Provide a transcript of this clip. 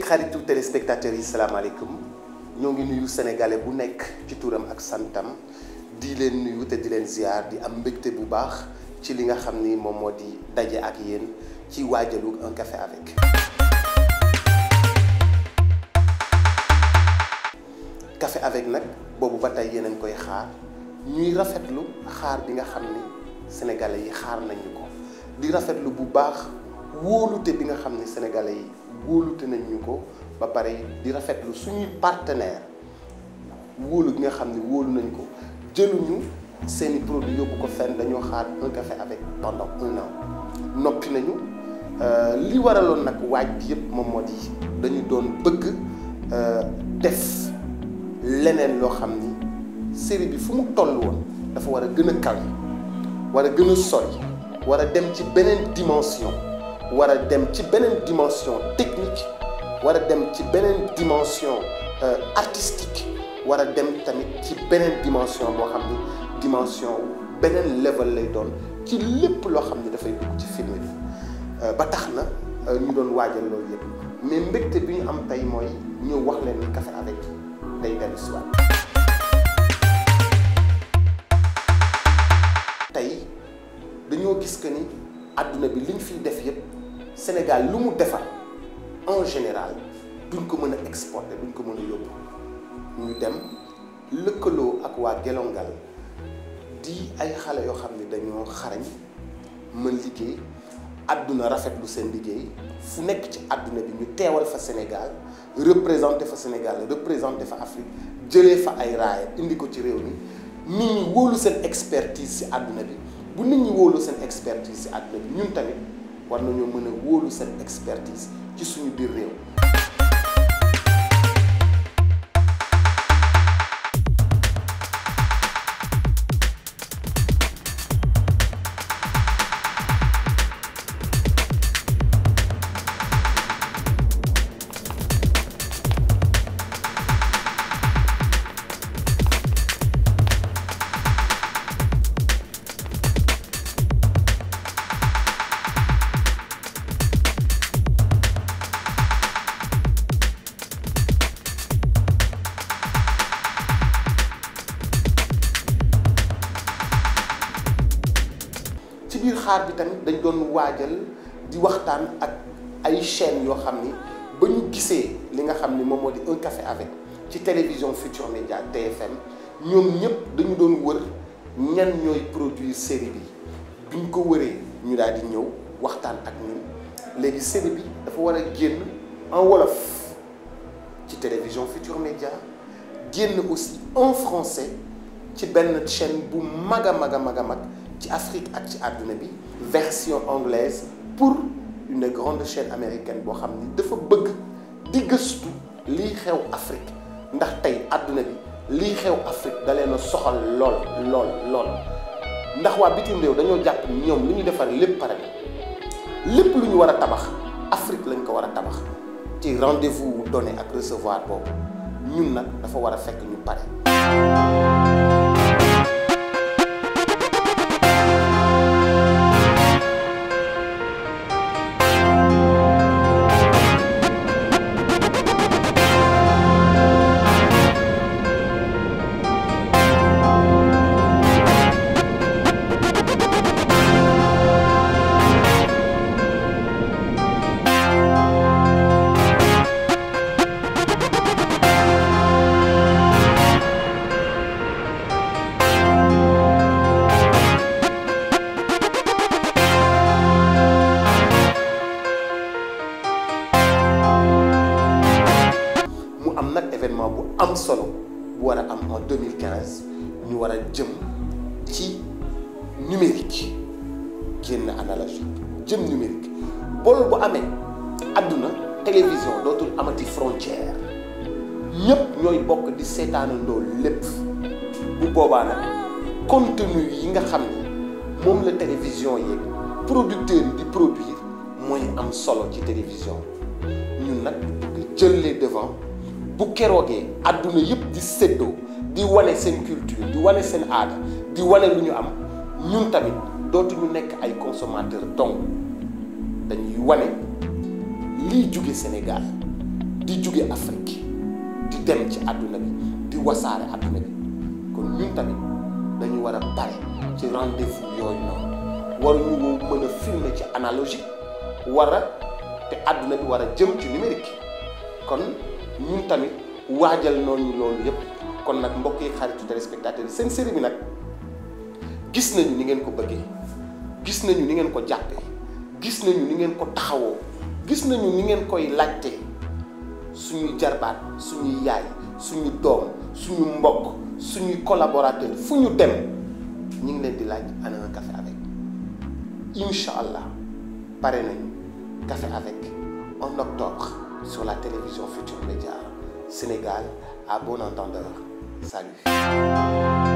xaritu téléspectateurs yi salaamaaleykum ñoo ngi nuyu sénégalais bu nekk ci turam ak santam di leen nuyu te di leen ziar di am mbégte bu baax ci li nga xam ni moom moo di daje ak yéen ci waajalu un café avec. café avec nag boobu ba tey yéen a ngi koy xaar ñuy rafetlu xaar bi nga xam ni sénégalais yi xaar nañu ko di rafetlu bu baax wóolute bi nga xam ni sénégalais yi wóolute nañ ñu ko ba pare di rafetlu suñuy partenaire wóolu gi nga xam ni wóolu nañ ko jëluñu seeni produit yóbbu ko fenn dañoo xaar un café avec pendant 1 an noppi nañu li waraloon nag waaj bi yëpp moom moo di dañu doon bëgg def leneen loo xam ni série bi fu mu toll woon dafa war a gën a kawe war a gën a sori war a dem ci beneen dimension war a dem ci beneen dimension technique war a dem ci beneen dimension artistique war a dem tamit ci beneen dimension boo xam ni dimension beneen level lay doon ci lépp loo xam ni dafay dugg ci film bi ba tax na ñu doon waajal loolu yëpp mais mbégte bi ñu am tey mooy ñëw wax leen ni café avec day dellu si waat tey dañoo gis que ni àdduna bi liñ fiy def yëpp Sénégal lu mu defar en général duñ ko mën a exporter duñ ko mën a yóbbu ñu dem lëkkaloo ak waa Gelongal di ay xale yoo xam ne dañoo xarañ mën liggéey àdduna rafetlu seen liggéey fu nekk ci àdduna bi ñu teewal fa Sénégal représenté fa Sénégal représenté fa Afrique jëlee fa ay raaya indi ko ci réew mi nit ñi wóolu seen expertise ci àdduna bi bu nit ñi wóolu seen expertise ci àdduna bi ñun tamit war nañoo mën a wóolu seen expertise ci suñu biir réew. ci biir xaar bi tamit dañ doon waajal di waxtaan ak ay chaînes yoo xam ni ba ñu gisee li nga xam ni moom moo di un café avec ci télévision Futur Média TFM ñoom ñëpp dañu doon wër ñan ñooy produire série bi biñ ko wëree ñu daal di ñëw waxtaan ak ñun léegi série bi dafa war a génn en wolof ci télévision Futur Média génn aussi en français ci benn chaîne bu mag a mag a mag a mag ci Afrique ak ci àdduna bi version anglaise pour une grande chaîne américaine boo xam ni dafa bëgg di gëstu lii xew Afrique ndax tey àdduna bi lii xew Afrique da leen a soxal lool ndax waa bitim réew dañoo jàpp ni ñoom li ñu defar lépp pare lépp lu ñu war a tabax Afrique lañ ko war a tabax ci rendez-vous donné ak recevoir boobu ñun nag dafa war a fekk ñu pare. événement bu am solo bu war a am en 2015 ñu war a jëm ci numérique génn analogique jëm numérique bool bu amee àdduna télévision dootul amati frontière ñëpp ñooy bokk di seetaanandoo lépp bu boobaa nag contenu yi nga xam ni moom la télévision yeeg producteurs yi di produire mooy am solo ci télévision ñun nag jël les devants bu keroogee àdduna yëpp di séddoo di wane seen culture di wane seen aada di wane lu ñu am ñun tamit dootuñu nekk ay consommateurs donc dañuy wane liy jóge Sénégal di jóge Afrique di dem ci àdduna bi di wasaare àdduna bi kon ñun tamit dañu war a pare ci rendez-vous yooyu noonu waruñu mën a filmer ci analogique te àdduna bi war a jëm ci numérique kon ñun tamit waajal noonu loolu yëpp kon nag mbokk yi xaritu téléspectateurs yi seen série bi nag gis nañu ni ngeen ko bëggee gis nañu ni ngeen ko jàppee gis nañu ni ngeen ko taxawoo gis nañu ni ngeen koy laajtee suñuy jarbaat suñuy yaay suñu doom suñu mbokk suñuy collaborateur fu ñu dem ñu ngi leen di laaj ana un café avec incha allah pare nañu café avec en octobre sur la télévision Futurs Médias Sénégal à bon entendeur salut.